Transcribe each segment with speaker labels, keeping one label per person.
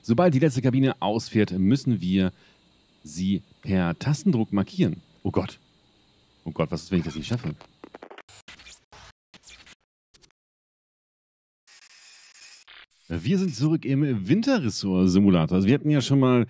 Speaker 1: Sobald die letzte Kabine ausfährt, müssen wir sie per Tastendruck markieren. Oh Gott. Oh Gott, was ist, wenn ich das nicht schaffe? Wir sind zurück im Winterressort-Simulator. Also wir hatten ja schon mal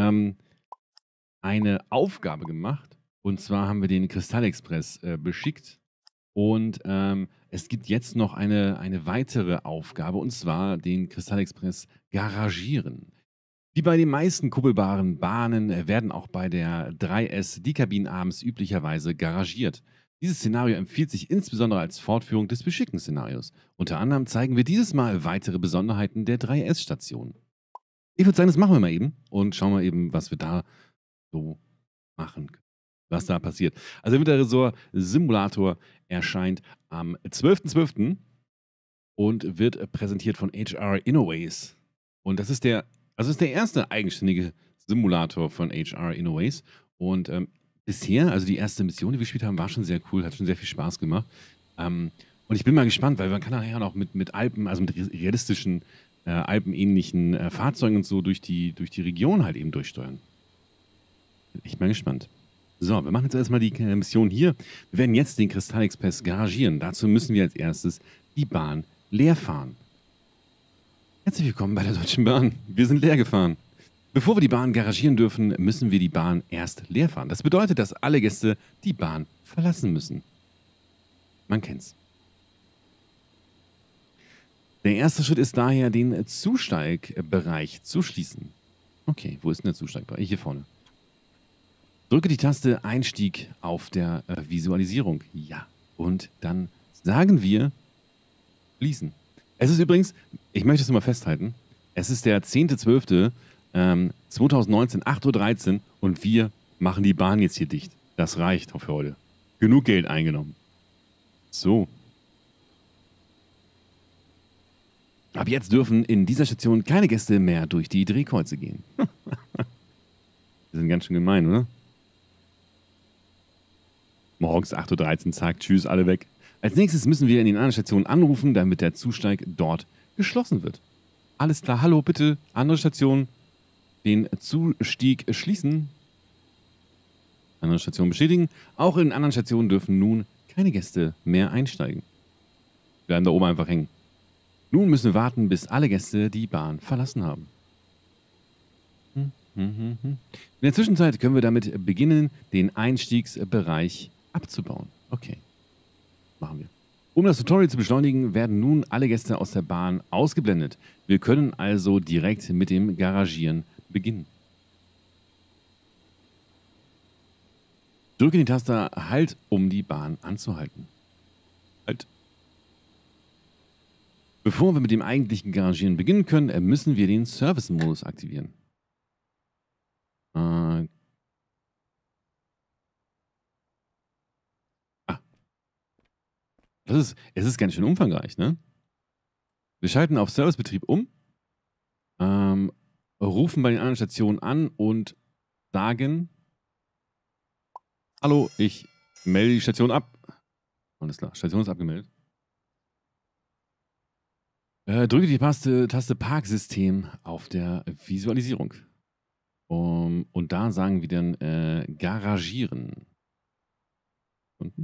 Speaker 1: eine Aufgabe gemacht. Und zwar haben wir den Kristallexpress beschickt. Und es gibt jetzt noch eine weitere Aufgabe, und zwar den Kristallexpress garagieren. Wie bei den meisten kuppelbaren Bahnen werden auch bei der 3S die Kabinen abends üblicherweise garagiert. Dieses Szenario empfiehlt sich insbesondere als Fortführung des Beschicken-Szenarios. Unter anderem zeigen wir dieses Mal weitere Besonderheiten der 3S-Station. Ich würde sagen, das machen wir mal eben und schauen mal eben, was wir da so machen können. Was da passiert. Also der Winterressort Simulator erscheint am 12.12. und wird präsentiert von HR Innoways. Und das ist der erste eigenständige Simulator von HR Innoways. Und bisher, also die erste Mission, die wir gespielt haben, war schon sehr cool, hat schon sehr viel Spaß gemacht. Und ich bin mal gespannt, weil man kann nachher noch mit Alpen, also mit realistischen, alpenähnlichen Fahrzeugen und so durch die Region halt eben durchsteuern. Bin echt mal gespannt. So, wir machen jetzt erstmal die Mission hier. Wir werden jetzt den Kristallexpress garagieren. Dazu müssen wir als erstes die Bahn leer fahren. Herzlich willkommen bei der Deutschen Bahn. Wir sind leer gefahren. Bevor wir die Bahn garagieren dürfen, müssen wir die Bahn erst leer fahren. Das bedeutet, dass alle Gäste die Bahn verlassen müssen. Man kennt's. Der erste Schritt ist daher, den Zusteigbereich zu schließen. Okay, wo ist denn der Zusteigbereich? Hier vorne. Drücke die Taste Einstieg auf der Visualisierung. Ja. Und dann sagen wir schließen. Es ist übrigens, ich möchte es nur mal festhalten, es ist der 10.12.2019, 8:13 Uhr und wir machen die Bahn jetzt hier dicht. Das reicht für heute. Genug Geld eingenommen. So. Ab jetzt dürfen in dieser Station keine Gäste mehr durch die Drehkreuze gehen. Die sind ganz schön gemein, oder? Morgens 8:13 Uhr, zack, tschüss, alle weg. Als nächstes müssen wir in den anderen Stationen anrufen, damit der Zusteig dort geschlossen wird. Alles klar, hallo, bitte, andere Station, den Zustieg schließen. Andere Station bestätigen. Auch in anderen Stationen dürfen nun keine Gäste mehr einsteigen. Bleiben da oben einfach hängen. Nun müssen wir warten, bis alle Gäste die Bahn verlassen haben. In der Zwischenzeit können wir damit beginnen, den Einstiegsbereich abzubauen. Okay, machen wir. Um das Tutorial zu beschleunigen, werden nun alle Gäste aus der Bahn ausgeblendet. Wir können also direkt mit dem Garagieren beginnen. Drücke die Taste Halt, um die Bahn anzuhalten. Halt. Bevor wir mit dem eigentlichen Garagieren beginnen können, müssen wir den Service-Modus aktivieren. Es ist ganz schön umfangreich, ne? Wir schalten auf Servicebetrieb um, rufen bei den anderen Stationen an und sagen: Hallo, ich melde die Station ab. Alles klar, Station ist abgemeldet. Drücke die Taste Parksystem auf der Visualisierung. Und da sagen wir dann garagieren. Unten?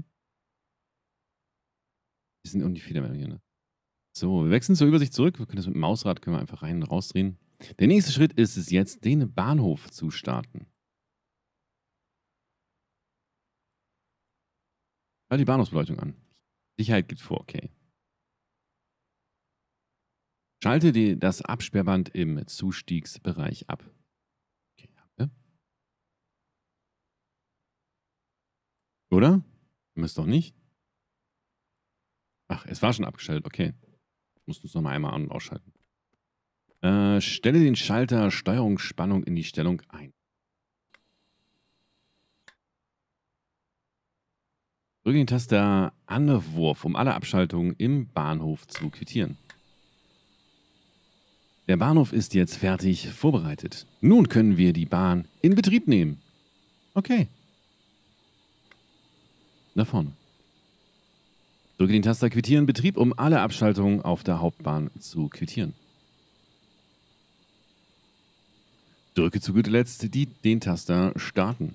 Speaker 1: Die sind um die Fehlermeldung hier, ne? So, wir wechseln zur Übersicht zurück. Wir können das mit dem Mausrad einfach rein und rausdrehen. Der nächste Schritt ist es jetzt, den Bahnhof zu starten. Schalt die Bahnhofsbeleuchtung an. Sicherheit geht vor, okay. Schalte das Absperrband im Zustiegsbereich ab. Okay, ja. Oder? Müsst doch nicht. Ach, es war schon abgeschaltet, okay. Musst du es nochmal einmal an- und ausschalten. Stelle den Schalter Steuerungsspannung in die Stellung ein. Drücke die Taste Anwurf, um alle Abschaltungen im Bahnhof zu quittieren. Der Bahnhof ist jetzt fertig vorbereitet. Nun können wir die Bahn in Betrieb nehmen. Okay. Da vorne. Drücke die Taste Quittieren Betrieb, um alle Abschaltungen auf der Hauptbahn zu quittieren. Drücke zu guter Letzt den Taster Starten.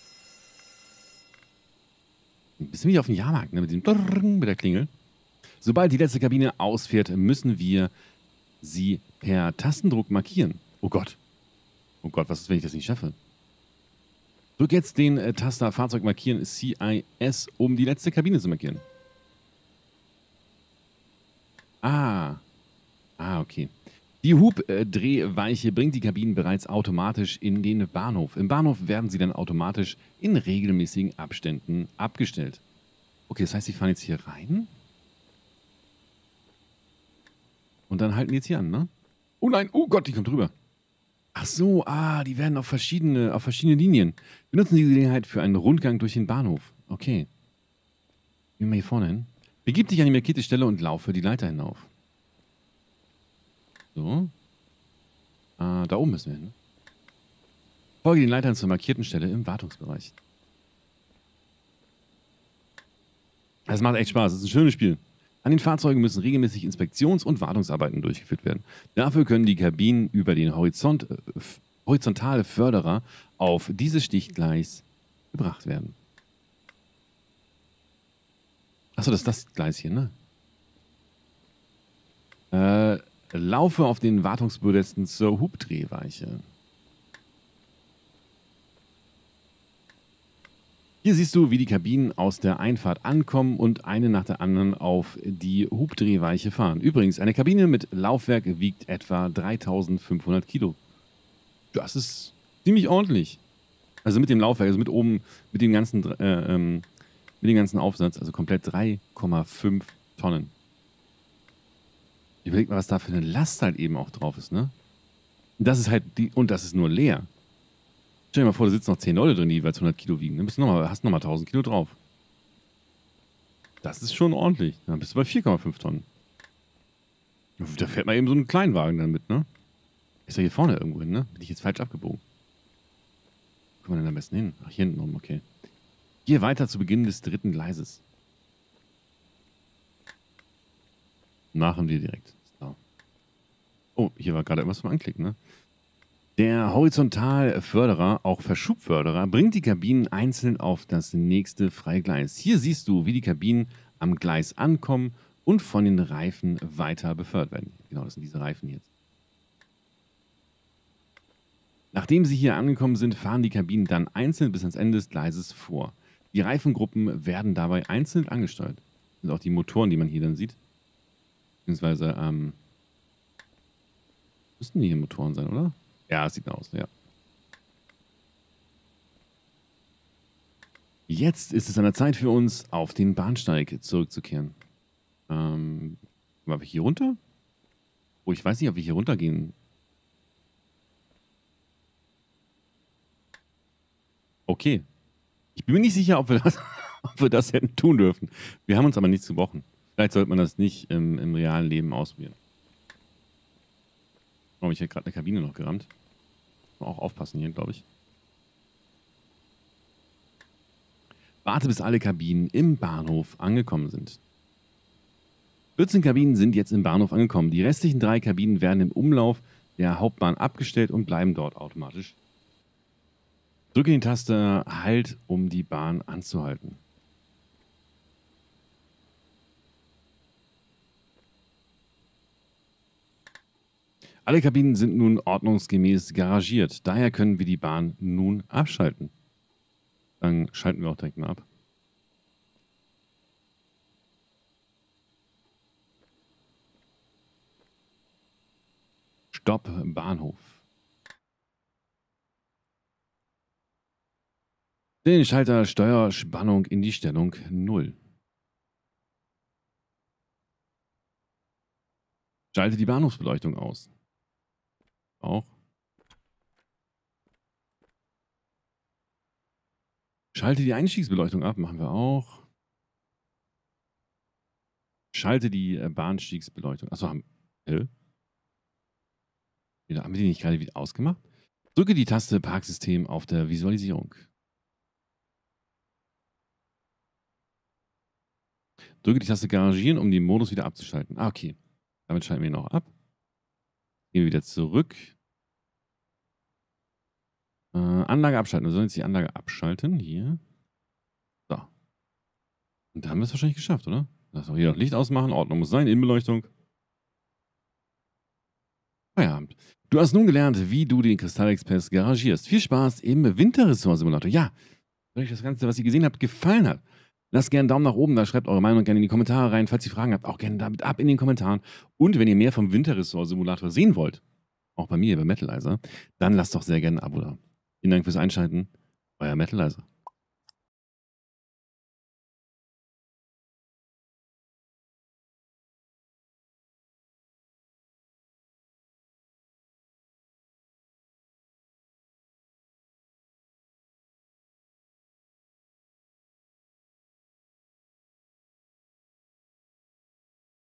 Speaker 1: Ein bisschen wie auf dem Jahrmarkt, ne? Mit dem Drrrring, mit der Klingel. Sobald die letzte Kabine ausfährt, müssen wir sie per Tastendruck markieren. Oh Gott. Oh Gott, was ist, wenn ich das nicht schaffe? Drück jetzt den Taster Fahrzeug markieren CIS, um die letzte Kabine zu markieren. Okay. Die Hubdrehweiche bringt die Kabinen bereits automatisch in den Bahnhof. Im Bahnhof werden sie dann automatisch in regelmäßigen Abständen abgestellt. Okay, das heißt, sie fahren jetzt hier rein. Und dann halten die jetzt hier an, ne? Oh nein, oh Gott, die kommt drüber. Ach so, die werden auf verschiedene Linien. Wir nutzen die Gelegenheit für einen Rundgang durch den Bahnhof. Okay. Gehen wir hier vorne hin. Begib dich an die markierte Stelle und laufe die Leiter hinauf. So. Da oben müssen wir hin. Folge den Leitern zur markierten Stelle im Wartungsbereich. Das macht echt Spaß. Das ist ein schönes Spiel. An den Fahrzeugen müssen regelmäßig Inspektions- und Wartungsarbeiten durchgeführt werden. Dafür können die Kabinen über den horizontale Förderer auf dieses Stichgleis gebracht werden. Achso, das ist das Gleis hier, ne? Laufe auf den Wartungspodesten zur Hubdrehweiche. Hier siehst du, wie die Kabinen aus der Einfahrt ankommen und eine nach der anderen auf die Hubdrehweiche fahren. Übrigens, eine Kabine mit Laufwerk wiegt etwa 3500 Kilo. Das ist ziemlich ordentlich. Also mit dem Laufwerk, also mit oben, mit dem ganzen Aufsatz, also komplett 3,5 Tonnen. Überleg mal, was da für eine Last halt eben auch drauf ist, ne? Das ist halt und das ist nur leer. Stell dir mal vor, da sitzen noch 10 Leute drin, die jeweils 100 Kilo wiegen. Dann hast du nochmal 1000 Kilo drauf. Das ist schon ordentlich. Dann bist du bei 4,5 Tonnen. Da fährt man eben so einen Kleinwagen dann mit, ne? Ist ja hier vorne irgendwo hin, ne? Bin ich jetzt falsch abgebogen? Wo kommen wir denn am besten hin? Ach, hier hinten rum, okay. Gehe weiter zu Beginn des 3. Gleises. Machen wir direkt. So. Oh, hier war gerade irgendwas vom Anklicken, ne? Der Horizontalförderer, auch Verschubförderer, bringt die Kabinen einzeln auf das nächste freie Gleis. Hier siehst du, wie die Kabinen am Gleis ankommen und von den Reifen weiter befördert werden. Genau, das sind diese Reifen jetzt. Nachdem sie hier angekommen sind, fahren die Kabinen dann einzeln bis ans Ende des Gleises vor. Die Reifengruppen werden dabei einzeln angesteuert. Das sind auch die Motoren, die man hier dann sieht. Beziehungsweise, müssten die hier Motoren sein, oder? Ja, es sieht aus, ja. Jetzt ist es an der Zeit für uns, auf den Bahnsteig zurückzukehren. War wir hier runter? Oh, ich weiß nicht, ob wir hier runtergehen. Okay. Ich bin mir nicht sicher, ob wir das hätten tun dürfen. Wir haben uns aber nichts gebrochen. Vielleicht sollte man das nicht im realen Leben ausprobieren. Oh, ich hätte gerade eine Kabine noch gerammt. Auch aufpassen hier, glaube ich. Warte, bis alle Kabinen im Bahnhof angekommen sind. 14 Kabinen sind jetzt im Bahnhof angekommen. Die restlichen 3 Kabinen werden im Umlauf der Hauptbahn abgestellt und bleiben dort automatisch. Drücke die Taste Halt, um die Bahn anzuhalten. Alle Kabinen sind nun ordnungsgemäß garagiert. Daher können wir die Bahn nun abschalten. Dann schalten wir auch direkt mal ab. Stopp Bahnhof. Den Schalter Steuerspannung in die Stellung 0. Schalte die Bahnhofsbeleuchtung aus. Auch. Schalte die Einstiegsbeleuchtung ab. Machen wir auch. Schalte die Bahnstiegsbeleuchtung. Achso, haben wir die nicht gerade wieder ausgemacht? Drücke die Taste Parksystem auf der Visualisierung. Drücke die Taste Garagieren, um den Modus wieder abzuschalten. Okay. Damit schalten wir ihn auch ab. Gehen wir wieder zurück. Anlage abschalten. Wir sollen jetzt die Anlage abschalten. Hier. So. Und da haben wir es wahrscheinlich geschafft, oder? Lass auch hier noch Licht ausmachen. Ordnung muss sein. Innenbeleuchtung. Feierabend. Du hast nun gelernt, wie du den Kristallexpress garagierst. Viel Spaß im Winterressort-Simulator. Ja, wenn euch das Ganze, was ihr gesehen habt, gefallen hat, lasst gerne einen Daumen nach oben da, schreibt eure Meinung gerne in die Kommentare rein. Falls ihr Fragen habt, auch gerne damit ab in den Kommentaren. Und wenn ihr mehr vom Winterressort-Simulator sehen wollt, auch bei mir, bei Metalizer, dann lasst doch sehr gerne ein Abo da. Vielen Dank fürs Einschalten. Euer Metalizer.